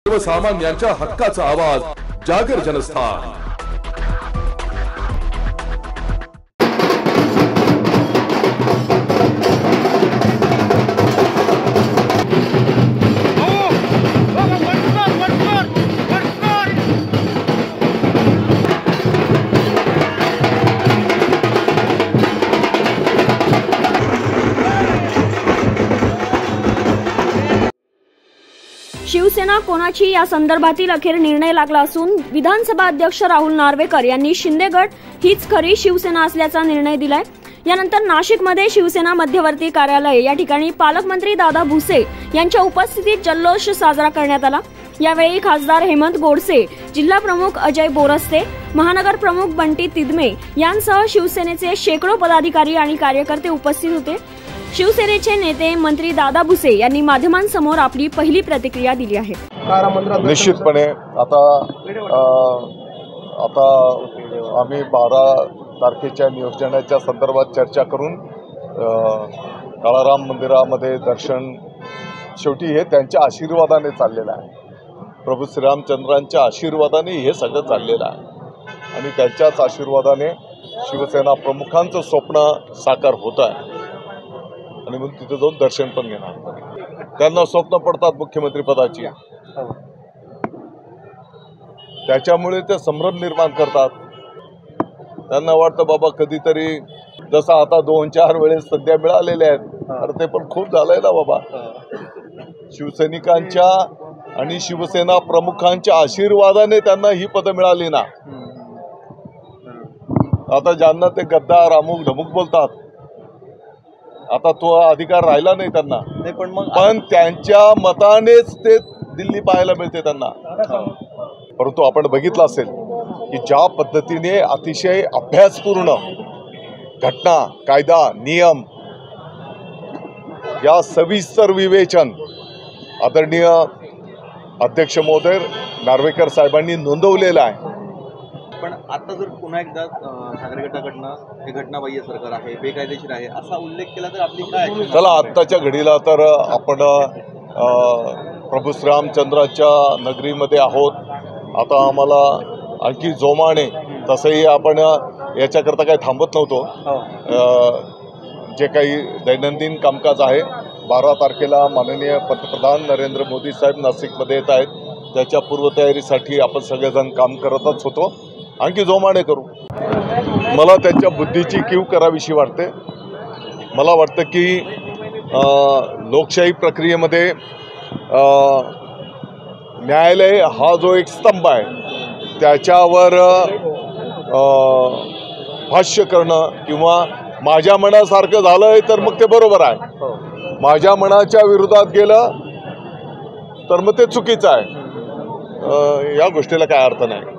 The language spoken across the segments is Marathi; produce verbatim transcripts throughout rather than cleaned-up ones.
सर्वसामान्यांच्या हक्काचा आवाज जागर जनस्थान। शिवसेना कोणाची या संदर्भातील अखेर निर्णय लागला असून विधानसभा अध्यक्ष राहुल नार्वेकर यांनी शिंदे गट हीच खरी शिवसेना असल्याचा निर्णय दिलाय। यानंतर नाशिकमध्ये शिवसेना मध्यवर्ती कार्यालय या ठिकाणी पालकमंत्री दादा भुसे यांच्या उपस्थितीत जल्लोष साजरा करण्यात आला। यावेळी खासदार हेमंत गोडसे, जिल्हा प्रमुख अजय बोरस्ते, महानगर प्रमुख बंटी तिदमे यांसह शिवसेनेचे शेकडो पदाधिकारी आणि कार्यकर्ते उपस्थित होते। शिवसेनेचे नेते मंत्री दादा भुसे यांनी माध्यमांसमोर आपली पहिली प्रतिक्रिया दिली आहे। निश्चितपणे आता आता आम्ही बारा तारखेच्या नियोजनाच्या संदर्भात चर्चा करून काळाराम मंदिरामध्ये दर्शन शेवटी हे त्यांच्या आशीर्वादाने चाललेलं आहे। प्रभू श्रीरामचंद्रांच्या आशीर्वादाने हे सगळं चाललेलं आहे आणि त्यांच्याच आशीर्वादाने शिवसेना प्रमुखांचं स्वप्न साकार होत आहे आणि मग तिथे जाऊन दर्शन पण घेणार। त्यांना स्वप्न पडतात मुख्यमंत्री पदाची, त्याच्यामुळे ते संभ्रम निर्माण करतात। त्यांना वाटतं बाबा कधीतरी जसं आता दोन चार वेळेस सध्या मिळालेले आहेत, अरे ते पण खूप झालंय ना बाबा। शिवसैनिकांच्या आणि शिवसेना प्रमुखांच्या आशीर्वादाने त्यांना ही पदं मिळाली ना। आता ज्यांना ते गद्दार अमुक ढमुक बोलतात, आता तो अधिकार राहिला नाही त्यांना, पण मग पण त्यांच्या मतानेच ते दिल्ली पाहायला मिळते त्यांना। परंतु आपण बघितलं असेल की ज्या पद्धतीने अतिशय अभ्यासपूर्ण घटना, कायदा, नियम या सविस्तर विवेचन आदरणीय अध्यक्ष महोदय नार्वेकर साहेबांनी नोंदवलेलं आहे। पण आता जर पुन्हा एकदा ठाकरे गटाकडनं हे घटनाबाह्य सरकार आहे, बेकायदेशीर आहे असा उल्लेख केला तर आपली काय? चला आत्ताच्या घडीला तर आपण प्रभू श्रीरामचंद्राच्या नगरीमध्ये आहोत। आता आम्हाला आणखी जोमाने, तसंही आपण याच्याकरता काही थांबत नव्हतो। जे काही दैनंदिन कामकाज आहे, बारा तारखेला माननीय पंतप्रधान नरेंद्र मोदी साहेब नाशिकमध्ये येत आहेत, त्याच्या पूर्वतयारीसाठी आपण सगळेजण काम करतच होतो, आणखी जोमाने करू। मला त्यांच्या बुद्धीची कीव करावीशी वाटते। मला वाटतं की लोकशाही प्रक्रियेमध्ये न्यायालय हा जो एक स्तंभ आहे, त्याच्यावर भाष्य करणं किंवा माझ्या मनासारखं झालंय तर मग ते बरोबर आहे, माझ्या मनाच्या विरोधात गेलं तर मग ते चुकीचं आहे। या गोष्टीला काय अर्थ नाही।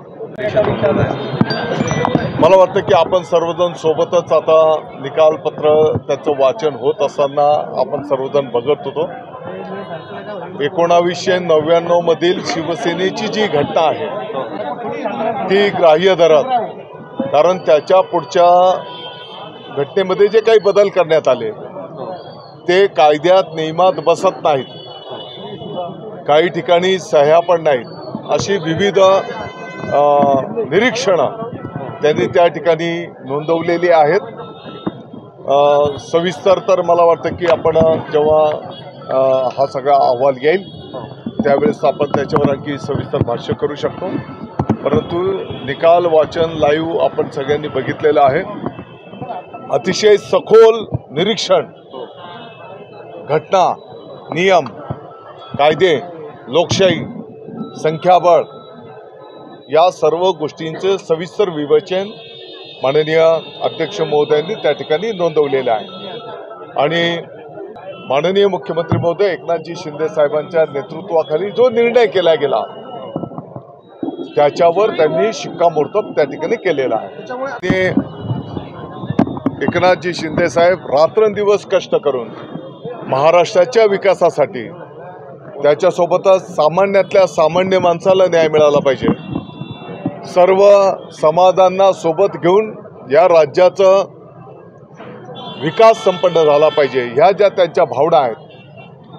मला वाटतं की आपण सर्वजण सोबतच आता निकालपत्र त्याचं वाचन होत असताना आपण सर्वजण बघत होतो। एकोणावीसशे नव्याण्णव मधील शिवसेनेची जी घटना आहे ती ग्राह्य धरत, कारण त्याच्या पुढच्या घटनेमध्ये जे काही बदल करण्यात आले ते कायद्यात नियमात बसत नाहीत, काही ठिकाणी सह्या पण नाहीत, अशी विविध निरीक्षणं त्यांनी त्या ठिकाणी नोंदवलेली आहेत। सविस्तर तर मला वाटतं की आपण जेव्हा हा सगळा अहवाल येईल त्यावेळेस आपण त्याच्यावर आणखी सविस्तर भाष्य करू शकतो। परंतु निकाल वाचन लाईव्ह आपण सगळ्यांनी बघितलेलं आहे। अतिशय सखोल निरीक्षण, घटना, नियम, कायदे, लोकशाही, संख्याबळ या सर्व गोष्टींचे सविस्तर विवेचन माननीय अध्यक्ष महोदयांनी त्या ठिकाणी नोंदवलेलं आहे आणि माननीय मुख्यमंत्री महोदय एकनाथजी शिंदे साहेबांच्या नेतृत्वाखाली जो निर्णय केला गेला त्याच्यावर त्यांनी शिक्कामोर्तब त्या ठिकाणी केलेला आहे। ते एकनाथजी शिंदे साहेब रात्रंदिवस कष्ट करून महाराष्ट्राच्या विकासासाठी, त्याच्यासोबतच सामान्यातल्या सामान्य माणसाला न्याय मिळाला पाहिजे, सर्व समाजांना सोबत घेऊन या राज्याचं विकास संपन्न झाला पाहिजे, ह्या ज्या त्यांच्या भावना आहेत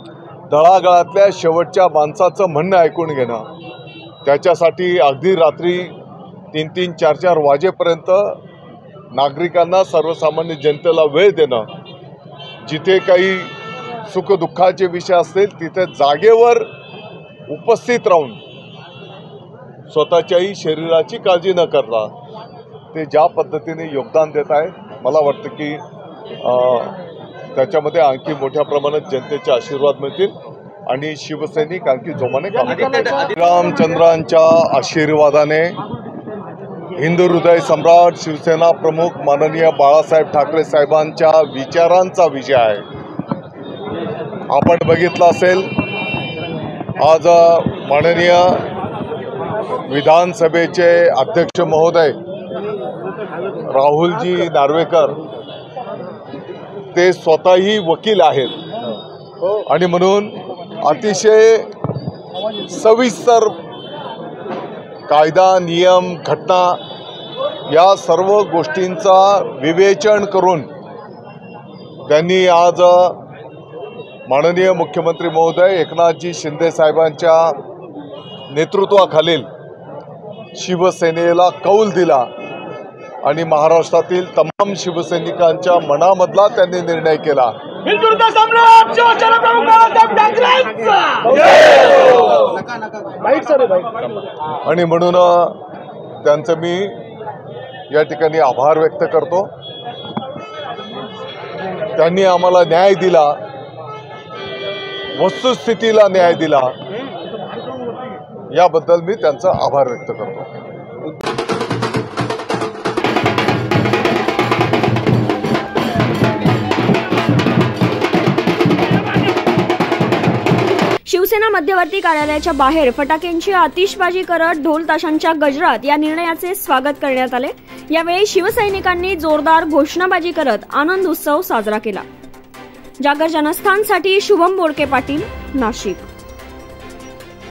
तळागाळातल्या शेवटच्या माणसाचं म्हणणं ऐकून घेणं, त्याच्यासाठी अगदी रात्री तीन तीन चार चार वाजेपर्यंत नागरिकांना, सर्वसामान्य जनतेला वेळ देणं, जिथे काही सुखदुःखाचे विषय असतील तिथे जागेवर उपस्थित राहून स्वतःच्याही शरीराची काळजी न करता ते ज्या पद्धतीने योगदान देत आहे, मला वाटतं की त्याच्यामध्ये आणखी मोठ्या प्रमाणात जनतेचे आशीर्वाद मिळतील आणि शिवसैनिक आणखी जोमाने काम करतील. रामचंद्रांच्या आशीर्वादाने हिंदू हृदय सम्राट शिवसेना प्रमुख माननीय बाळासाहेब ठाकरे साहेबांच्या विचारांचा विजय आहे. आपण बघितलं असेल, आज माननीय विधानसभेचे अध्यक्ष महोदय राहुलजी नार्वेकर ते स्वतःही वकील आहेत आणि म्हणून अतिशय सविस्तर कायदा, नियम, घटना या सर्व गोष्टींचा विवेचन करून त्यांनी आज माननीय मुख्यमंत्री महोदय एकनाथजी शिंदे साहेबांच्या नेतृत्वाखालील शिवसेनेला कौल दिला आणि महाराष्ट्रातील तमाम शिवसैनिकांच्या मनामधला त्यांनी निर्णय केला. आणि म्हणून त्यांचं मी या ठिकाणी आभार व्यक्त करतो. त्यांनी आम्हाला न्याय दिला, वस्तुस्थितीला न्याय दिला, याबद्दल मी त्यांचा आभार व्यक्त करतो. शिवसेना मध्यवर्ती कार्यालयाच्या बाहेर फटाक्यांची आतिषबाजी करत ढोल ताशांच्या गजरात या निर्णयाचे स्वागत करण्यात आले. यावेळी शिवसैनिकांनी जोरदार घोषणाबाजी करत आनंद उत्सव साजरा केला. जागर जनस्थानसाठी शुभम बोडके पाटील, नाशिक.